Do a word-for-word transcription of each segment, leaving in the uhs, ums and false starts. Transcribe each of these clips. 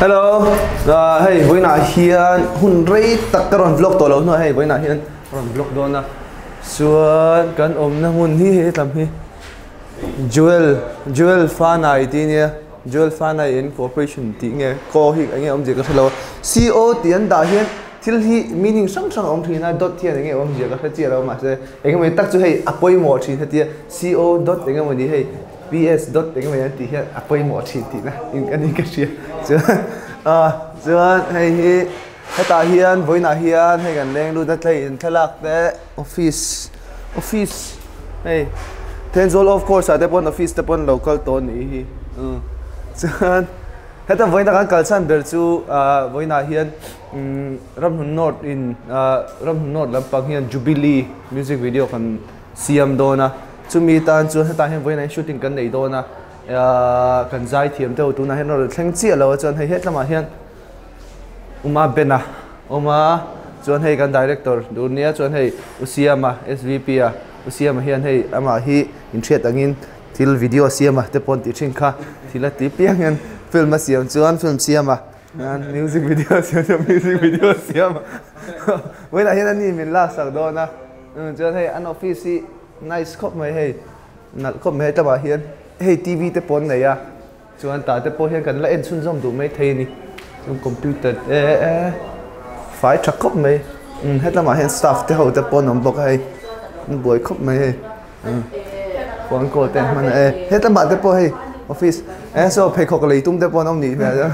Hello, uh, hey, với nãy hiện hun rei tất cả ron vlog tổ lâu nữa, hey, với nãy hiện ron vlog đó na, xuân cần ôm na hun hi hi làm hi, Joel, Joel fan này tí nhé, Joel fan này incorporation tí nghe, co hi anh em gì cái lâu, xê e ô tiền đã hiện, til hi meaning sang sang ông thì na dot tiền anh em ông gì cái gì đâu mà sẽ, anh em tắc chú hey, apoi một thì thế thì xê e ô dot anh em đi hey. pê ét dot tiếng Anh tí hiện apoi một chỉ tí na in cái này cái gì chứ à chứ hay hi hay ta hiện với na hiện hay gần lên luôn đã thấy in thlalak đấy office office hey Tenzol of course at upon office upon local tone hi ừ chứ hay ta với na cái culture ber chu à với na hiện ram hun not in ram hun not làm bằng hiện Jubilee music video kan siam do na chú mi tan chú ta hiện với này shooting cần này đó na cần giải thiểm đâu tụi này hiện rồi thằng chia lâu cho hay hết là mà hiện uma bena uma cho hay cần director tụi này cho hay usia mà ét vê pê à usia mà hiện hay ama hi interest angin til video sia mà te pon ti ching kha tila ti piang en film mà siam chuan film sia mà music video sia music video sia mà với này hiện anh mình la sắc đó na cho hay an office nice khóc mày hey nãy khóc mày ta bảo hiền hey ti vi te pon này à cho anh ta te pon hiền cần lại xuân rong đủ mấy thầy ni trong computer ê ê phải chắc khóc mày ừ hết là mà hiền staff te hậu te pon nằm bọc hay buổi khóc mày hey ừ quảng cổ tên mà ê hết là mà te pon hey office ê so phải khóc lấy tung te pon ông nhỉ vậy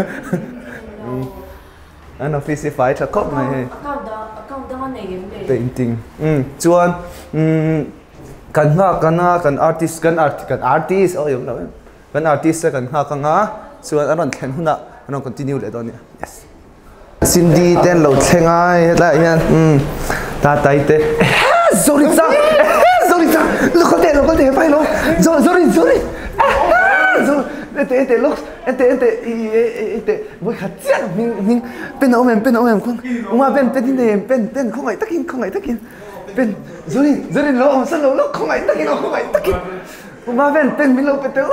anh office phải chắc khóc mày hey painting ừ chuan ừ kan ha kan ha kan artist kan art kan artist oh yun đâu kan artist kan ha kan ha chuan aron thlen huna aron continue le don yes Cindy ten lo thengai la yan ừ ta tai te sorry sa sorry sa look at look at phải lo sorry sorry ente ente look ente ente ente voi khát chết mình mình bên ông em bên ông em không mà bên bên này bên bên không ai tắc in không ai tắc in bên rồi rồi lo ông sao lo không ai tắc in không ai tắc in mà bên bên mình lo bên tớ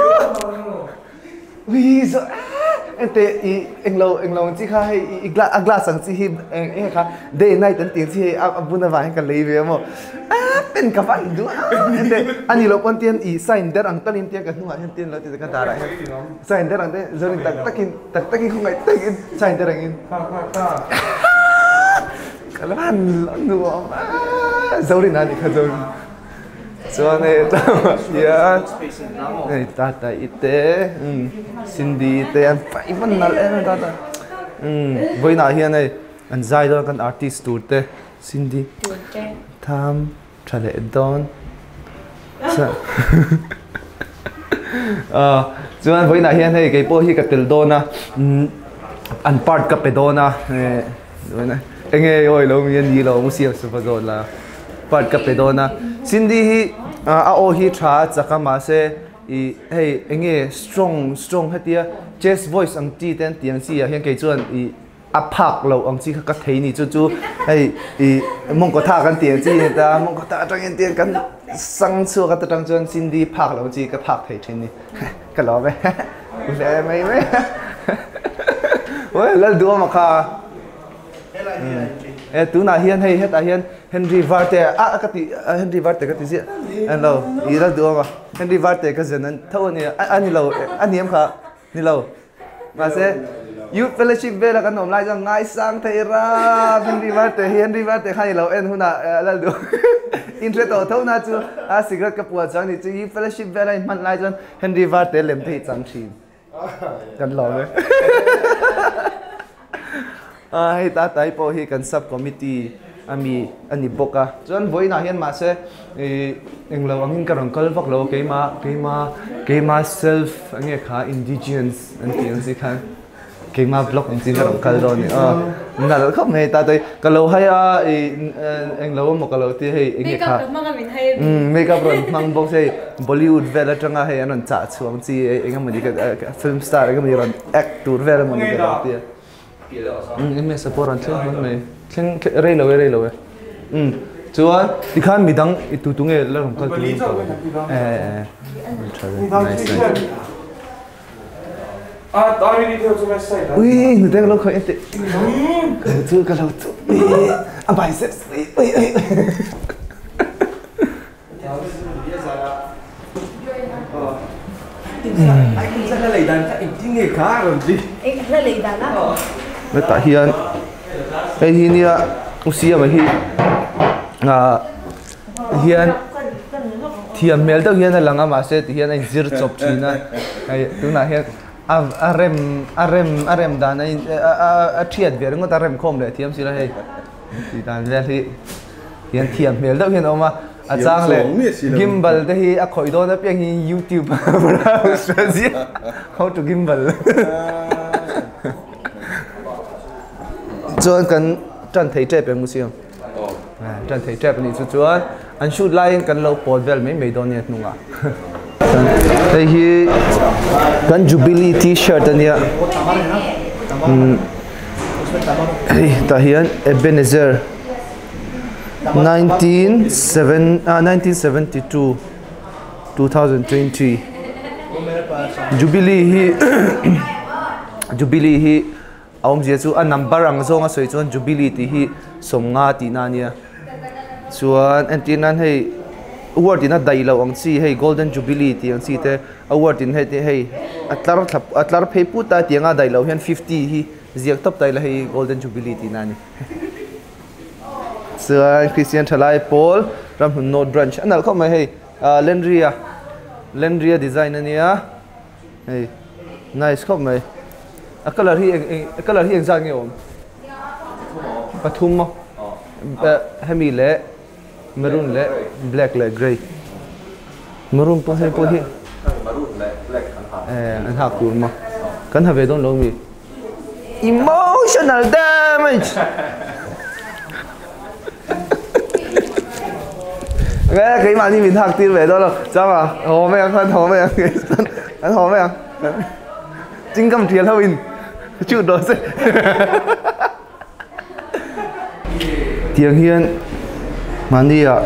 vì sao ente anh lo anh lo chỉ khai glass glass sang chỉ hi anh khai day night anh tiếng chỉ abun na vai kan lấy về màเป็นกับอันดูเด็กอันนี้เราคนเตียนอีใส่เด็กอังตันเตียนกันหัวเตียนเราติดกันตาอะไรใส่เด็กอังเต้จริงตักตักินตักตักินคงไงตักินใส่เด็กอังกินกันแล้วอันดูอ่ะจริงนะนี่คือจริงส่วนนี้ตั้งยาเนี่ยตาตาอิเต้ซินดี้เต้อันไปมันนั่นเองตาตาวันนี้เฮียเนี่ยอันใจด้วยกันอาร์ติสต์ตัวเต้ซินดี้ทำทะเลดอนอ่าส่วนวันนี้เฮียเนี่ยกี่พวกที่กับติลโดนะอันพาร์ทกับเปโดนะเนี่ยวันนี้เอ็งเอ๋ยเรามีอันดีเรามุสีสุภาพโดละพาร์ทกับเปโดนะซินดี้ฮีอ่าโอฮีทราจากมาเซ่อีเฮ้ยเอ็งเอ๋ strong strong ให้เดีย jazz voice อังจีเต้นเตียงซี่อ่ะเฮียกี่ส่วนอีอัพพักเราอังจีก็เทนี่จู่ๆไอ้อีมงกุฎท่ากันเตียงจีแต่มงกุฎท่าจังเตียงกันสังชัวกันจังจนซินดี้พักเราจีก็พักเทชนี่ก็รอไปแย่ไหมไหมเฮ้ยแล้วดูมาค่ะเอ้ตัวน่าเฮียนให้เฮ็ดอาเฮียนเฮนรี่วาร์เต้อ่ะก็ติเฮนรี่วาร์เต้ก็ติสิอันเราอีแล้วดูมาเฮนรี่วาร์เต้ก็จะนั้นเท่านี้อันนี้เราอันนี้มั้งค่ะนี่เรามาเซ่youth fellowship เวลากันหนุ่มไล่จังไงสังเทระเฮนรี่วาร์เต้เฮนรี่วาร์เต้ให้เราเอ็นหุ่นอ่ะแล้วดูอินเทรโตเท่านั้นจูอ่ะสิกรัตกับปวดจังนี่จู youth fellowship เวลามันไล่จังเฮนรี่วาร์เต้เล่มที่จังชีกันหล่อเลยอ่าให้ตาตายพอให้กัน sub committee อันมีอันนี้บอกอ่ะจนวันนี้เห็นมาเสเออเราอันนี้กันรังกัลฟักเราเกี่ยมาเกี่ยมาเกี่ยมา self อันนี้ค่ะ indigenous อันที่อันสิค่ะเกี่ยมา block อันที่กันรังกัลตอนนี้อ่านั่นแหละครับให้ตาตายกัลเราให้อ่ะเออเอ็งเราบอกกัลเราที่ให้อันนี้ค่ะอืม make up รอนมังบอกใช่ Bollywood เวลาจังให้อันนั้นจัดช่วงที่เอ็งมันดีกับ film star เอ็งมันดีกับ actor เวลามันดีกับที่อืมไม่สปอร์ตเช่นมันไม่เช่นเรื่อยเลยเรื่อยเลยอืมชัวร์ที่ข้ามีดังอีตุตุงเอแล้วผมก็ตุงเออเออใช่ไหม à tao đi theo cho mày say đó ui người ta lâu khởi tệ cái thứ cái lâu thứ à bài sẽ ui ui ui anh cũng rất là lấy đàn anh chỉ nghề khá rồi gì anh rất lấy đàn đó với tại hiện cái hi nia usia mà hi à hiện thiam mel đâu hiện là langa mà sẽ hiện anh zir chop china hay tu na hiện arem arem arem dan ai a thiat về ngó ta rem khom le thiam sila hay thì dan về thì hiện thiam mel đâu hiện oma à chang le gimbal te hi a khoi do na piang hi youtube bra strategy how to gimbal chuan kan tran thei tre pe museum à tran thei tre ni chu chuan an shoot line kan lo pod vel mai mai don net nunga đây hi kan jubilee t-shirt ania hey ta hian Ebenezer nineteen seventy-two two thousand twenty jubilee hi jubilee hi ông dễ chú anh number ang zong a soi chuan jubilee ti hi somnga ti na nia chuan an tin an hei award in a dai lo ang chi hei golden jubilee ti ang chi te award in hei te hei atlar thlap atlar phei pu ta tianga dai lo hian fifty hi ziak top tai la hei golden jubilee ti na ni chuan Christian Thalai Paul ram hun no branch anal khom mai hei Lendria Lendria design ania hei nice khom mai a color hi a color hi exam nge om pathum mo hemi le maroon le black le gray maroon po he po hi maroon le black eh an ha kur ma kan ha ve don lo mi emotional damage nghe cái mà như mình học tin về đó rồi sao mà hồ mấy anh hồ mấy anh anh hồ mấy anh chính cầm tiền thôi mình chịu đồ sẽ tiếng hiền mà đi à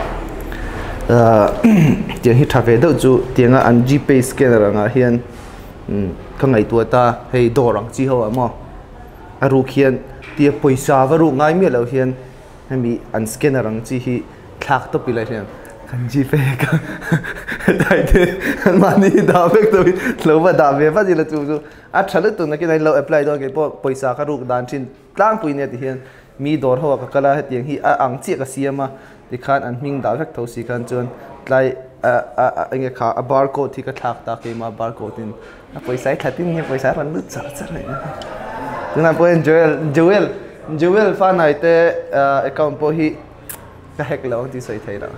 tiếng hít thà về đâu chú tiếng à anh G P scanner à hiền cái ngày tuổi ta hay đồ răng chi hậu à mà à ru hiền tiếng paysa và ru ngay miệt lâu hiền hay bị anh scanner răng chi hi thạc top bị lại hiền kan G P ka dai te mani da vek to lo ba da ve ba di la chu chu a thale tu na ki nai lo apply do ke po paisa ka ruk dan chin tlang pui ne ti hian mi dor ho ka kala tiang hi a ang chi ka siama ti khan an hming da vek tho si kan chon tlai a a enge kha a barcode thi ka thak ta ke ma barcode in a paisa thatin nge paisa ran lu cha cha re tuna point joel joel joel fa nai te account po hi cái hack lâu thì soi thấy đó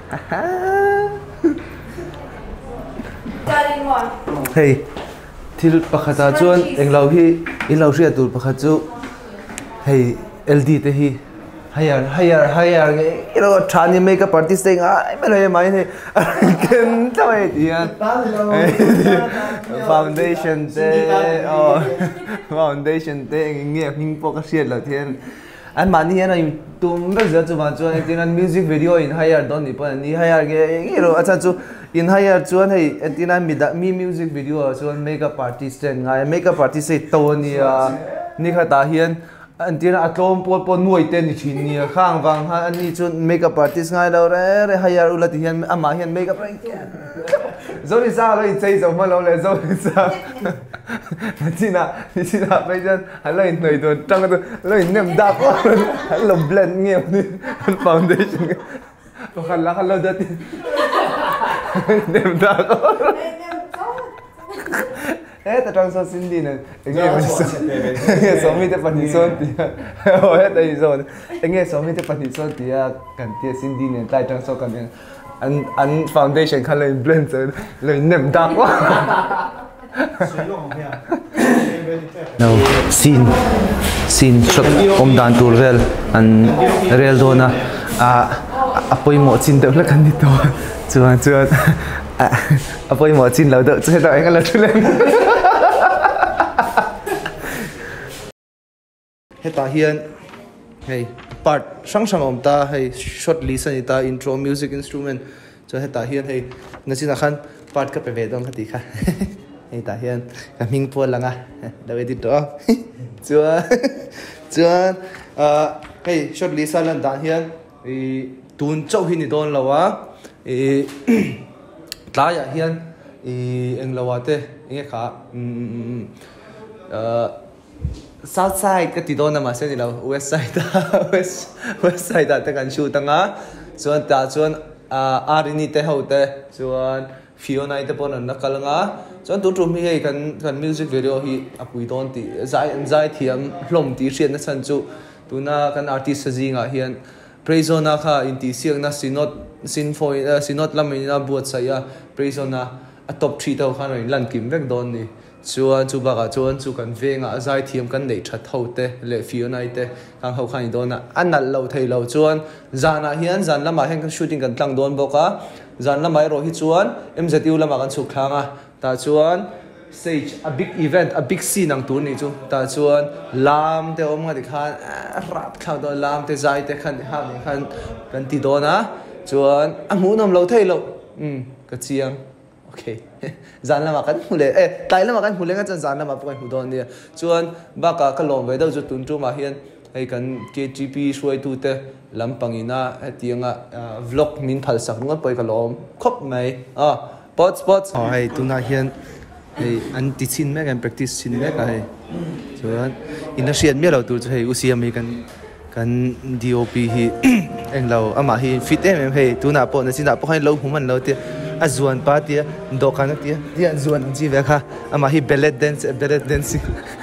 hey thì pakhata chuan eng lo hi in lo ria tur pakhat chu hey L D te hi higher higher higher nge ilo thani makeup artist te ai me le mai ne ken toi tian foundation te oh foundation te nge hing po ka siat lo thian anh bạn đi này tụm bây giờ chúng bạn cho anh tin anh music video in higher don đi bọn đi higher cái cái rồi anh chú in higher cho anh hay anh tin anh mi mi music video cho anh makeup artist anh ngay makeup artist ấy tao ni à ni khai ta hiền anh tin anh atom po po nuôi tên đi chín ni khang vàng ha anh đi cho makeup artist ngay đâu đấy đấy higher ulat hiền anh mà hiền makeup anh rồi đi sao rồi chơi giống mà lâu rồi rồi sao chị nào chị nào bây giờ hắn lấy người tôi trong cái lấy niềm đạp quá hắn lồng blend nhiều đi hắn foundation và hắn là hắn lâu đất niềm đạp hết ta trong số xin đi này nghe mình số nghe số mi tới phần số thì hết đây rồi nghe số mi tới phần số thì cần tiền xin đi này tại trong số cần anh anh foundation hắn lấy blend rồi lấy niềm đạp quá no scene scene shot om dan tur vel an rel dona a apoi mo chin de la kan ni to chuan chuan apoi mo chin lo de che da anh la thulen heta hian hey part sang sang om ta hey shot listen ta intro music instrument cho heta hian hey ngachina khan part ka pe ve dong khati kha hei ta hian ka ming pol langa da we dit to chuan chuan hei shot lisa lan dan hian i tun chau hi ni don lawa i tla ya hian i eng lawa te enge kha south side ka ti don na ma se ni lo west side west west side ta kan shoot anga chuan ta chuan arini te ho te chuan Fiona ite pon an nakalanga chuan tu tum hi kan kan music video hi apui don ti zai zai thiam hlom ti hrian na chan chu tuna kan artist sajinga hian praisona kha inti siang na sinot sinfoi sinot lamina buat saya praisona a top three tau khan lan kim vek don ni chuan chu baka chuan chu kan venga zai thiam kan nei that hote le Fiona ite kan ho khan dona anal lo thei lo chuan zana hian zan lama hen kan shooting kan tlang don boka zan lamai ro hi chuan M Z U lama kan chuk thanga ta chuan stage a big event a big scene ang tur ni chu ta chuan lam te om nga di khan rat kha do lam te zai te khan ha ni khan kan ti dona chuan a mu nom lo thei lo um ka chiang okay zan lama kan hule eh tai lama kan hule nga chan zan lama poi hu don ni chuan ba ka ka lom ve do chu tun tu ma hian hei kan K G P shoi tu te lampangina atianga vlog min phal sak ngot poi ka lom khop mai a pot spots oh hei tuna hian hei an ti chin me kan practice chin me ka hei chuan in a hriat me lo tur chu hei usiam hi kan kan D O P hi eng lo ama hi fit em hei tuna po na sina po hai lo human lo te azuan pa tia dokan tia dia azuan ji ve kha ama hi ballet dance ballet dancing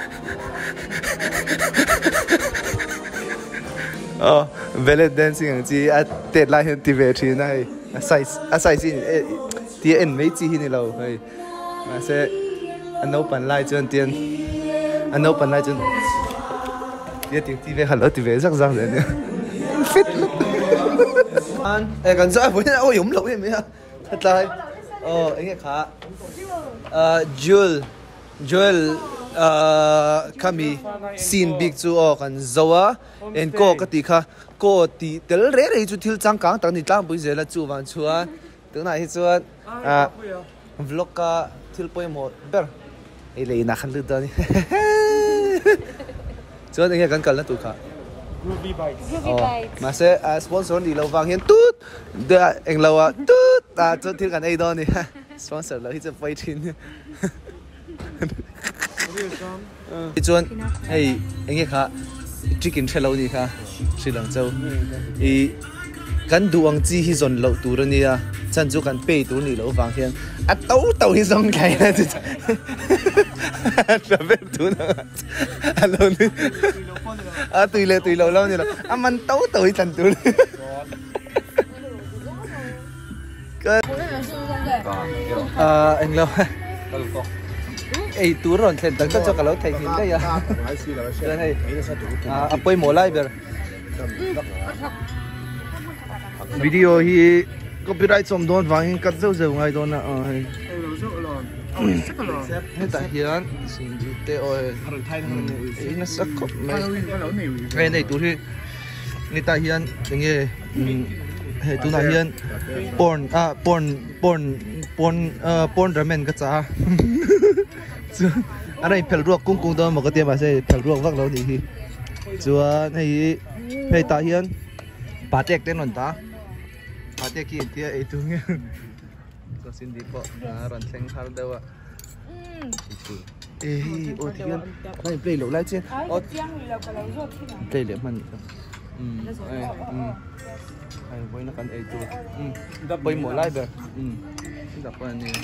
oh ballet dancing ang chi at te lai hen ti ve thi na a size a size in ti en mei chi hi ni lo hei ma se an open lai chuan tian an open lai chuan dia ti ti ve halo ti ve zak zak le ne fit an e kan za bo na o yum lo me ha tai oh enge kha uh Joel Joel uh kami scene big chu o kan zawa en ko ka ti kha ko ti tel re re chu thil chang kang tang ni tlang pui zela chu wan chuan tu na hi chuan a vlog ka thil poi mo ber ei le na khan lu da ni chuan enge kan kal na tu kha Ruby Bites. Ruby Bites. Ma se sponsor ni lo wang hian tut de eng lo a tut ta chu thil kan ei don ni sponsor lo hi chu poi thin chuan hei enge kha chicken thelo ni kha Sri Lanka chau i kan duang chi hi zon lo tur ni a chan chu kan pe tur ni lo wang hian a tau tau hi zong kai na chu travel tu na alo ni a tui le tui lo lo ni lo a man tau tau hi chan tur a anh lo ei tur ron thlen tak tak cho kalau thai hin đây à đây à apoi molai ber video hi copyright som don wang kat zau zau ngai don na ai hết tại hiền xin đi tê ơi ấy nó sắc cop này này tụi hi người ta hiền cái nghe hệ tụi này hiền porn à porn porn porn porn ramen cái cha anh ấy phèo ruột cung cung đó mà cái tiền mà sẽ phèo ruột vắt lâu thì hi chúa này hệ tại hiền bà tẹt tên luôn ta bà tẹt kia kia ấy tụi ngheก็สินดีก็รันเซ็งคาร์เดวะเอ้ยโอ้ที่กันไม่เปลี่ยนหรอกแล้วเจ้าโอ้เปลี่ยนเลยมันอืมไอ้อืมไอ้ไว้นักกันไอ้ตัวอืมไปหมดไล่แบบอืมที่ดับวันนี้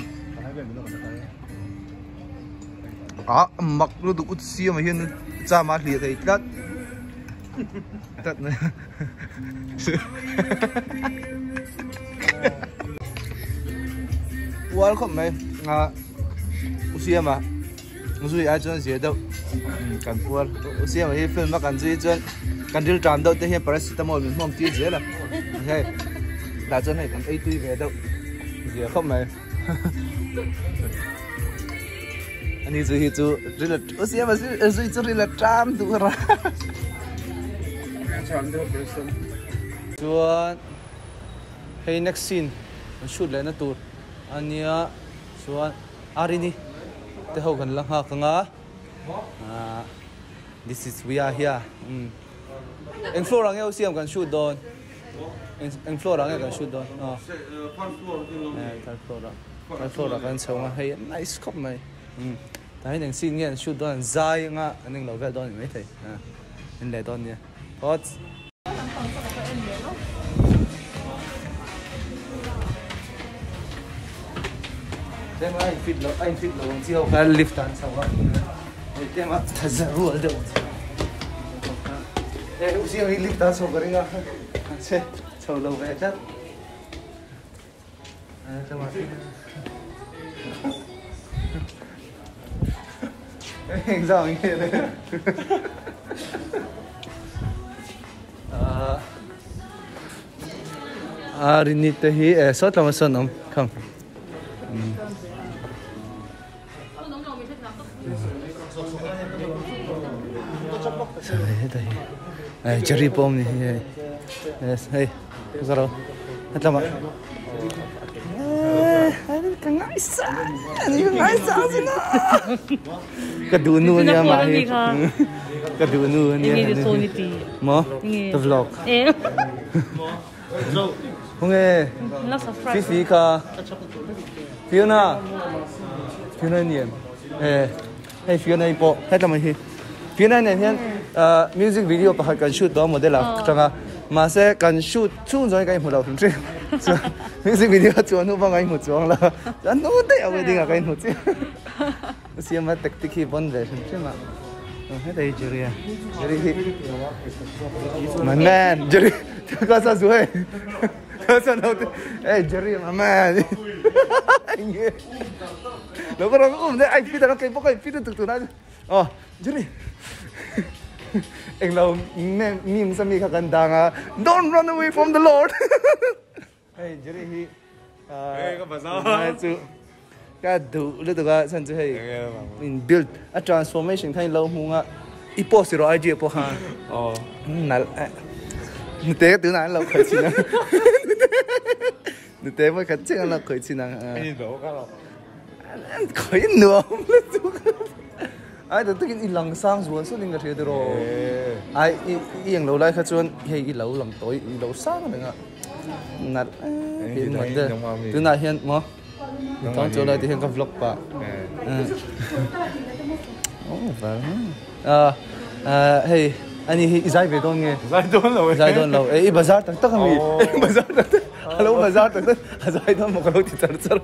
อ่ะมักรู้ดูอุดเสียมาเห็นจ้ามาเหลียดไอ้ตัดตัดนะwelcome mày à usia mà usia ai chân gì đâu cần pual usia mà phim mà cần gì chân cần điều tràn đâu thế hiện paracetamol mình không tiêu gì là hay là chân này cần ai tùy về đâu gì không mày anh ấy gì chú rất là usia mà gì chú rất là tràn đủ ra chú hey next scene shoot lại nó tụt anh nhớ số Arini te ho kan lang ha kanga ah this is we are here um en floor ang eu siam kan shoot don en en floor ang kan shoot don oh eh third floor third floor kan chong hai nice cop mai um tai nang sin ngen shoot don zai nga aning lo vel don mai thai ah en le don nia hot tem ai fit lo ai fit lo chi ho ka lift an sa wa tem a thazaru al de eh usi ai lift an so karenga se chau lo ve chat ah tem a anh sao anh kia đây à à rin nít hi eh sốt làm sao nôm không đây đây cherry pom này yes hey cái đâu hết lắm ạ anh cái ngái sa anh cái ngái sa gì nữa cái đu nu nha mà cái đu nu nha mà the vlog không nghe phi phi cả Fiona Fiona niệm eh hey Fiona ipo hết làm gì Fiona này hiện music video bắt đầu shoot đó model là chẳng à mà sẽ cần shoot chung rồi cái một đầu phim chứ music video chuan nu bang ai mu chuang la an nu te aw ding a kai nu chi siam ma tactic hi bon ve chứ mà he dai juria juri hi my man juri ka sa suai ka sa no eh juri my man lo ko ro um de ai pi ta kai pokai pi tu tu na oh juri anh lâu meme meme sa mi ka ganda nga don't run away from the Lord hey juri hi Hey, ka basa. Chu ka du lu tu ka san chu hey in build a transformation thain lo mu nga ipo si ro idea po ha Oh. na nu te tu na lo khoi chi na nu te mo ka chi na khoi chi na Ai đâu ka lo. khoi nu ai tu kin i lang sang zuan su ning ka the ro ai i yang lo lai kha chuan hei i lo lang toi i lo sang na nga nat hiện mình đây từ nay hiện mà trong chỗ này thì hiện có vlog pa à à hey anh ấy giải về đâu nghe Giải đón rồi. giải đón lâu ấy bazaar tắc tắc không đi bazaar tắc tắc hello bazaar tắc tắc giải đón một cái lối thì chật chật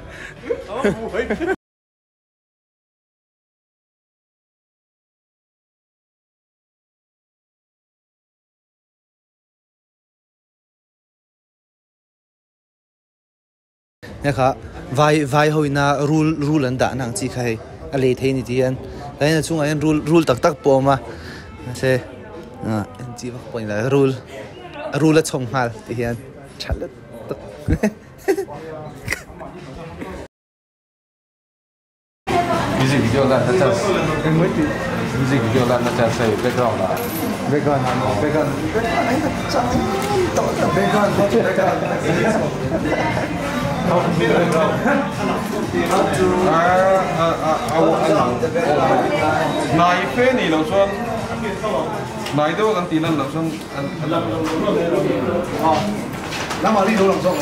nè khá vài vài hồi na rule rule anh đã nặng chỉ khai à lệ thế này thì anh đấy là chung anh rule rule tắc tắc bộ mà sẽ à anh chỉ vào point là rule rule trong hal thì anh chặt lết tắc Music video là nó chả em mới thì music video là nó chả xây background là background background background anh là chẳng tốt là background background à à à à này phê này lâu xuân này đâu ăn tiền ăn lâu xuân ăn ăn ờ làm mà đi đâu làm sao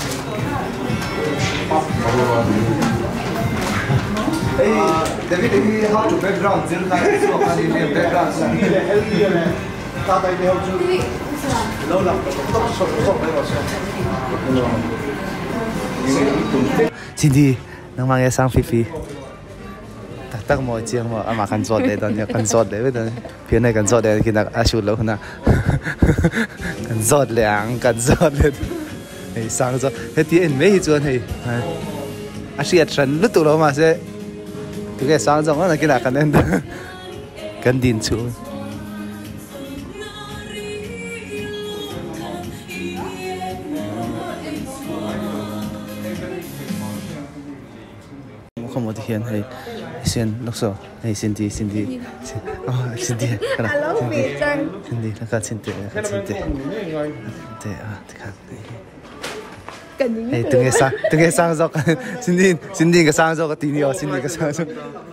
hey David he how to background zero nine so how do you background ta tay đeo chứ lâu lắm tóc sọc sọc đấy vào xin đi nang mang sang phi phi tak tak mo chiang mo ama kan zot de don ya kan zot de don pia này kan zot de kina a shoot lo na kan zot liang kan zot le hey sang zot he ti en me hi chuan hei a sia tran lu tu lo ma se tu ke sang zong na kina kan en kan din chu không một hiện hay xin lúc sau hay xin đi xin đi xin đi xin đi là cái xin đi là cái xin đi để à thì khác Hey, tung nghe sang, tung nghe sang rồi. Xin đi, xin đi cái sang rồi cái tí nữa, xin đi cái sang rồi.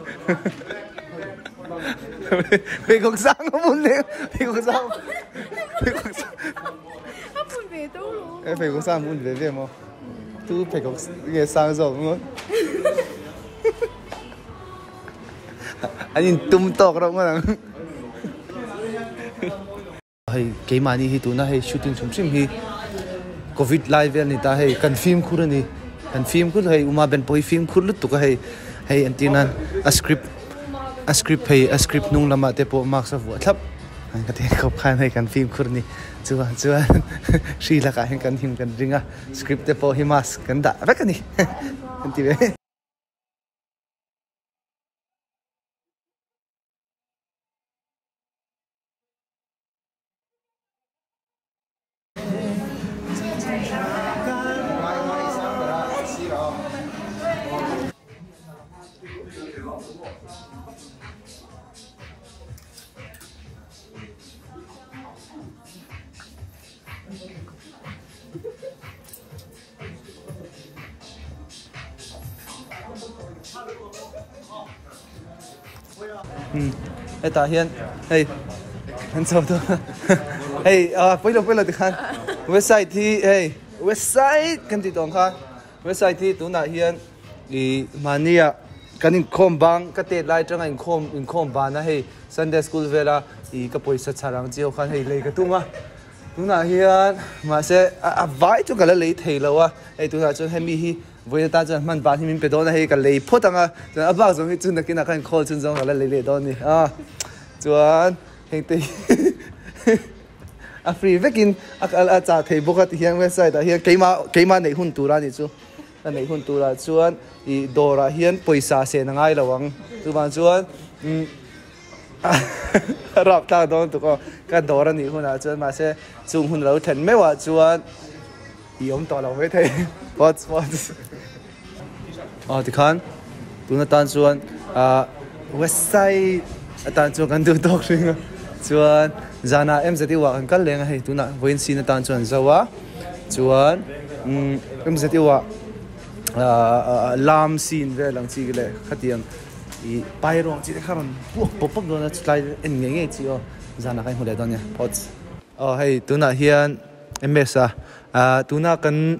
Vì cũng sang không muốn lên, vì cũng sang, vì cũng sang. Không muốn về đâu luôn. Em phải cũng sang muốn về về mà. Tu phải cũng nghe sang rồi đúng không? Anh nhìn tum tóc đâu mà. Hay cái mà đi thì tụi nó hay shooting chung sim hi. Covid live này ta hay cần phim khu này, cần phim khu hay uma bên bôi phim khu lúc tụi cái hay hay anh tin anh a script a script hay a script nung lama te po mark sa vuat thap anh cái thế khóc khan hay cần phim khu này chưa chưa xí là cái cần phim cần ringa script te po himas cần đã vậy cái này anh tin đấy. Hmm. Hey ta hiền, hey, anh sao thôi? Hey, à, bây giờ bây giờ thì khăn, website thì hey, website cái gì đó khăn, website thì tụi nó hiền, đi mania, cái những com bang, cái tết lại trong những com, những com bang na hey, Sunday school về là, đi cái buổi sát sarang chiều khăn hey lấy cái tụi mà, tụi nó hiền, mà sẽ à vài chỗ cái là lấy thầy lâu à, hey tụi nó cho hem hi. Với ta cho mình bán thì mình phải đó là hay cái lấy phốt tăng à, cho bác giống như chun được cái nào cái call chun giống là lấy lấy đó nè, à, chuan hiện tại, à free vecin, à à trả thầy bốc cái hiện website đó hiện cái mà cái mà này hun tu ra nè chú, là này hun tu ra chuan, thì đồ ra hiện paisa sẽ năng ai lawang, tu ban chuan, rap ta đó tụi con cái đồ ra nè hun à chuan mà sẽ chung hun lâu thành mấy quả chuan. Ý ông tỏ lòng với thầy What's what's Ờ thì khán tụi nó tan chuan website tan chuan kan tu tok ring chuan zana em zati wa kan kal leng hei tụi nó voin sin tan chuan zawa chuan em zati wa lam sin ve lang chi le khatiang i pai rong chi kharon pop pop pop do na slide en nge nge chi o zana kai hole don ya pots ờ hei tụi nó hian ms à à tụi nó cần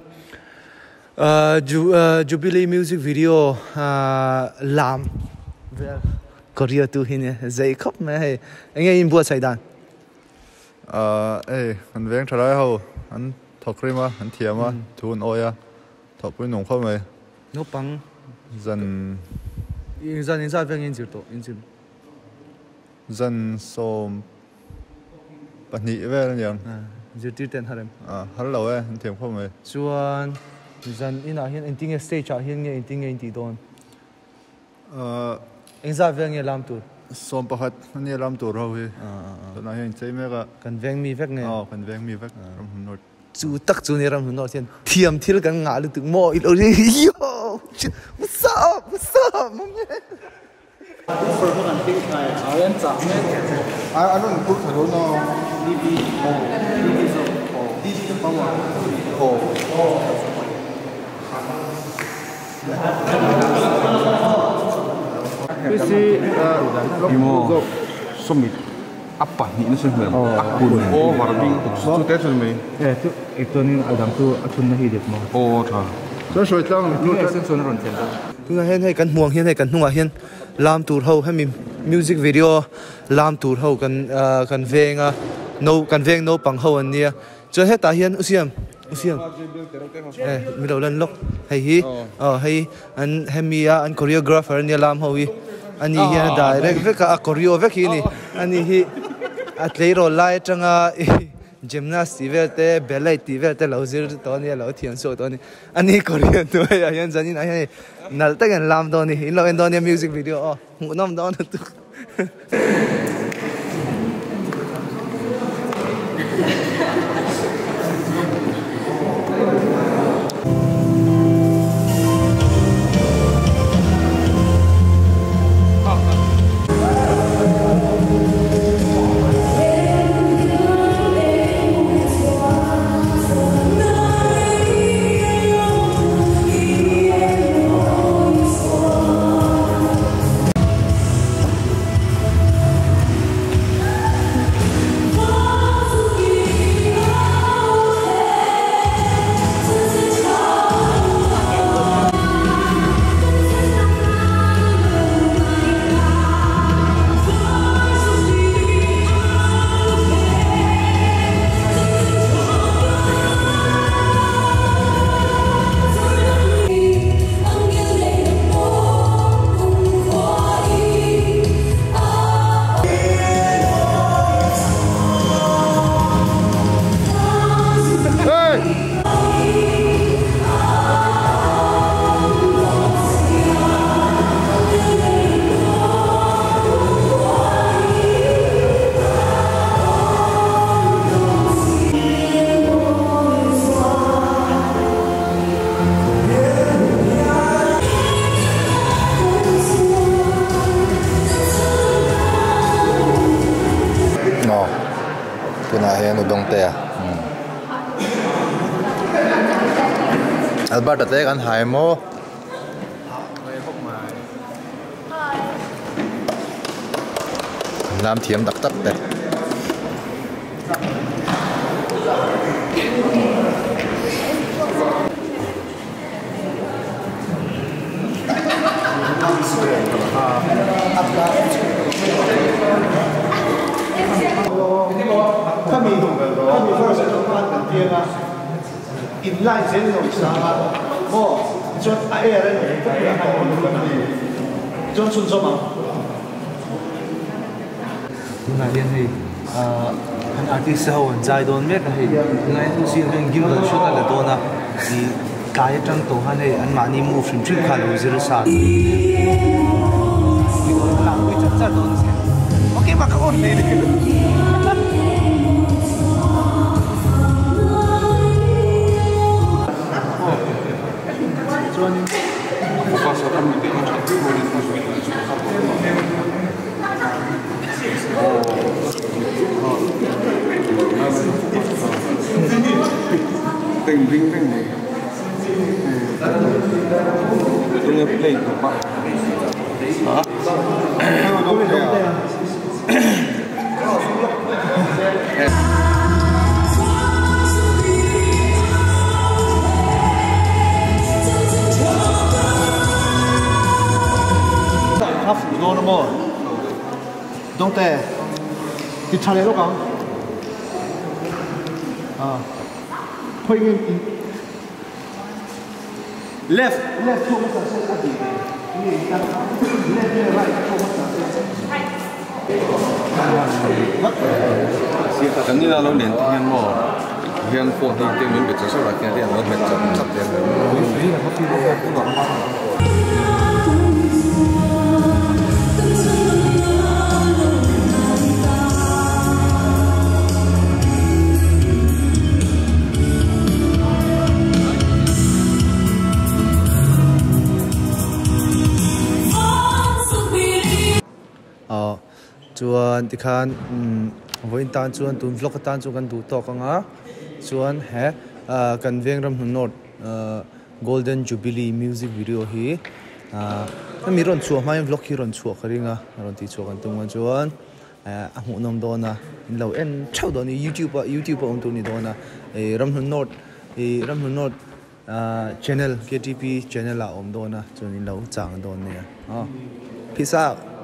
Jubilee music video làm về Korea tu hình dễ khóc mà hay anh ấy bua sai đàn à ê anh veng trở lại hậu anh thọc rim à anh thiam à thun oi à thọc với nông khóc mày nó bằng dần dần in ra veng in chịu tổ in chịu dần xôm bận nhị về là nhàng chịu tiêu tiền hả em à hắn lâu ấy anh thiam khóc mày chuan dần in nào hiện anh tiếng stage à hiện nghe anh tiếng anh tí đồn anh ra veng nghe làm tu xôm bạc anh nghe làm tu rồi tụi nó hiện chơi mấy cái cần veng mi vek nghe ờ cần veng mi vek làm nốt chú tắc chú này làm nốt thiên thiam thiel cần ngã được từng mò ít rồi yo what's up what's up I I don't cook I don't know oh oh Kasi Imo sumit apa ni na sumit akun oh warabing so test sumit eh tu ito ni adam tu atun na hidip mo. oh tha So so lang tu sen son ron sen. Tụi hiện hay cần muang hiện hay cần nung hiện làm tour hậu hay mình music video làm tour hậu cần cần veng à nấu cần veng nấu bằng hậu anh nia cho hết ta hiện usiam usiam eh mình đầu lần lúc hay hi ờ hay anh hay mi anh choreographer nia làm hậu hi anh hi hiện direct với cả choreo với khi ni anh hi athlete rồi lại trong gymnast tivel te ballet tivel te lozir to ni lo thian so to ni ani korean to ya yan jani na he nal ta gan lam do ni in lo en do ni music video oh nom do na tu tuna he nu dong te Albert te kan hai mo Lam thiam tak tak te 他们他们说是中国本地啊，因赖这种啥啊，哦，就哎呀，那种不要看我们本地，就纯什么？ Nga hian hei an artist ho an jai don mek hei ngai hu sin ren gim don shoot ala dona i kai tang to han hei an mani mu film trip kha lo zero sa i ko la wi cha cha don se okay ma ka on nei Passa también tiene un activo de Tình vinh vinh này Tôi nhập lên của bạn Hả? Không biết đâu 他辅助了么？懂得，你查来了讲，啊，会用 left left 错误是啥子？你看 left right 错误是啥子 Chẳng như là nó liền thiên mò Hiện phổ thì tiêu mình bị trở sâu là kia thì nó bị chậm chậm tiền ờ chuan ti khan voin tan chuan tun vlog tan chu kan du to ka nga chuan he kan veng ram hnot golden jubilee music video hi a mi ron chu mai vlog hi ron chu kharinga ron ti chu kan tunga chuan a mu nom dona in lo en chau doni youtube youtube on tu ni dona e ram hnot e ram hnot channel K T P channel la om dona chuan in lo chang don ne a peace out